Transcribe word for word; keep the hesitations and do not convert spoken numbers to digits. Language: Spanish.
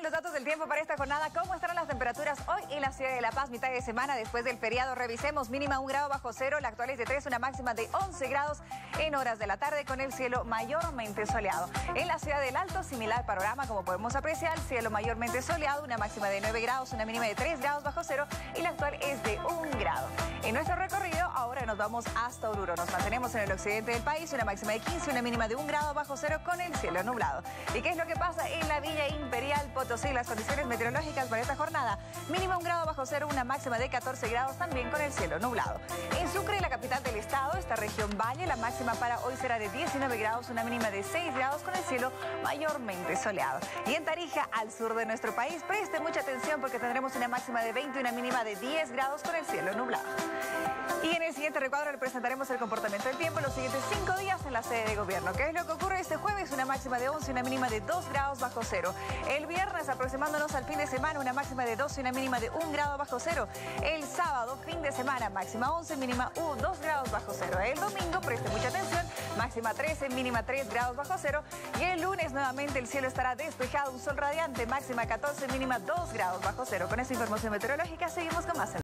los datos del tiempo para esta jornada. ¿Cómo estarán las temperaturas hoy en la ciudad de La Paz? Mitad de semana después del feriado. Revisemos: mínima un grado bajo cero, la actual es de tres, una máxima de once grados en horas de la tarde con el cielo mayormente soleado. En la ciudad del Alto, similar panorama como podemos apreciar, cielo mayormente soleado, una máxima de nueve grados, una mínima de tres grados bajo cero y la actual es de un grado. En nuestro recorrido ahora nos vamos hasta Oruro. Nos mantenemos en el occidente del país, una máxima de quince, una mínima de un grado bajo cero con el cielo nublado. ¿Y qué es lo que pasa en la Villa Imperial Potosí? Las condiciones meteorológicas para esta jornada: mínima un grado bajo cero, una máxima de catorce grados también con el cielo nublado. En Sucre, la capital del estado, esta región valle, la máxima para hoy será de diecinueve grados, una mínima de seis grados con el cielo mayormente soleado. Y en Tarija, al sur de nuestro país, preste mucha atención porque tendremos una máxima de veinte y una mínima de diez grados con el cielo nublado. Y en el siguiente recuadro le presentaremos el comportamiento del tiempo los siguientes cinco días en la sede de gobierno. ¿Qué es lo que ocurre este jueves? Una máxima de once y una mínima de dos grados bajo cero. El viernes, aproximándonos al fin de semana, una máxima de doce y una mínima de un grado bajo cero. El sábado, fin de semana, máxima once, mínima dos grados bajo cero. El domingo, preste mucha atención, máxima trece, mínima tres grados bajo cero. Y el lunes, nuevamente, el cielo estará despejado, un sol radiante, máxima catorce, mínima dos grados bajo cero. Con esta información meteorológica, seguimos con más.